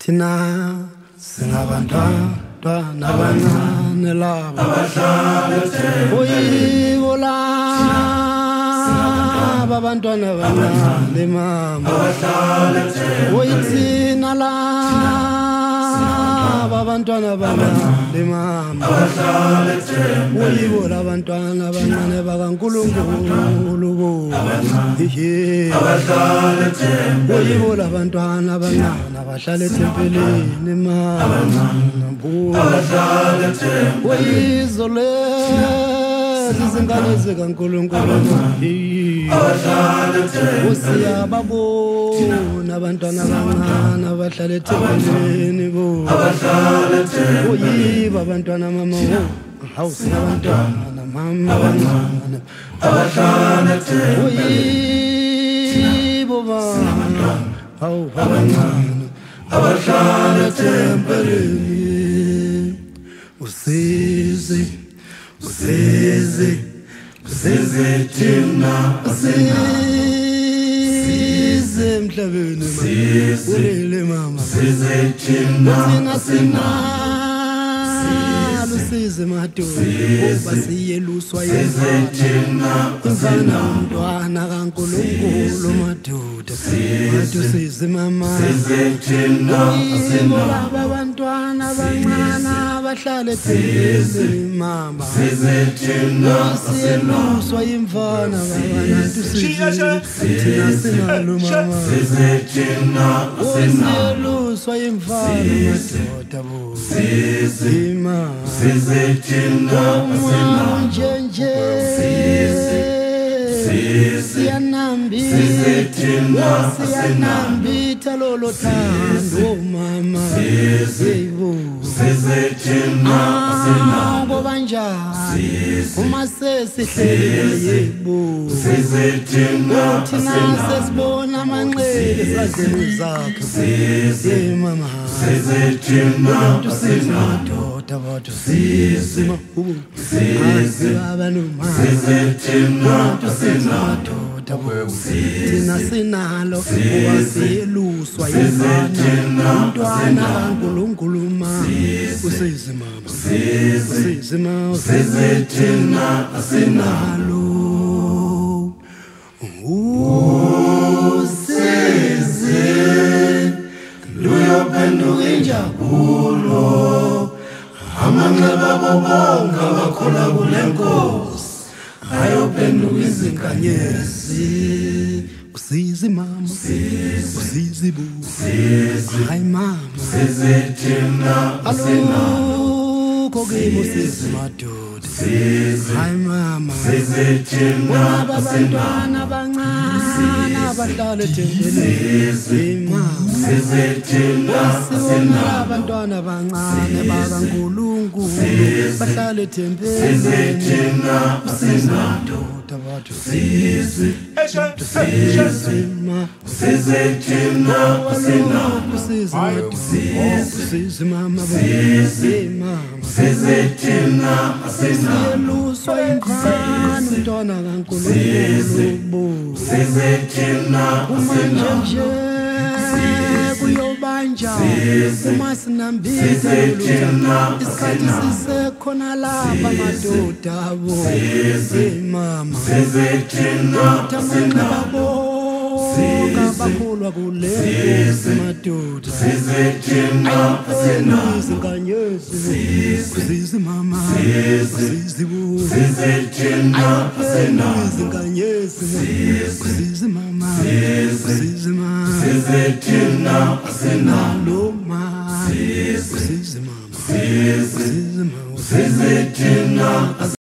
Thina singabantwana abancane laba abahlala eThemba oyibola abantwana abancane mama abahlala eThemba oyithina laba abantwana abancane mama abahlala eThemba oyibola abantwana abancane bakaNkulunkulu abahlala eThemba oyibola abantwana abancane abahlala ethempelini mama abahlala eThemba oyizolezi izingane zikaNkulunkulu abahlala eThemba siyababona abantwana abancane abahlala ethempelini abahlala eThemba oyiba abantwana mama hawu sinabantwana mama abancane abahlala eThemba oyibo baba hawu abancane abahlala ethempelini usizi thina size emhlabeni ulele mama thina sinalo size madoda uba siyeluswa imfana umntwana kaNkulunkulu madoda size mama thina abantwana abancane abahlala ethempelini mama thina siyeluswa imfana thina sinalo mama thina siyeluswa imfana madoda bo sima thina nje siyanambitha lolo thando mama yebo thina ngoba njani uma sesihlele yebo thina thina sesibona amanxele ezandleni zakhe mama thina madoda bathu sisima abanoma madoda thina sinalo owasiyeluswa imfana umntwana kaNkulunkulu usize mama usize thina sinalo usize luyophenduka injabulo amanxeba bonke abakhula kule nkosi ayophenduka izinkanyezi usize mama usize bo hayi mama thina alukho kimi usize madoda hayi mama thina abantwana abancane abahlala ethempelini mama thina abantwana abancane bakaNkulunkulu bahlala ethempelini thina madoda bathu size ma thina usize mama thina siyeluswa imfana umntwana kaNkulunkulu thina umanje kuyobanja uma sinambitha isikhathi sisekhona lapha madoda abo mama thina tamanqaba bakholwa kule madoda thina izinkanyezi usize mama usize bo thina izinkanyezi usize mama usize mama thina sinalo ma usize mama usize mama thina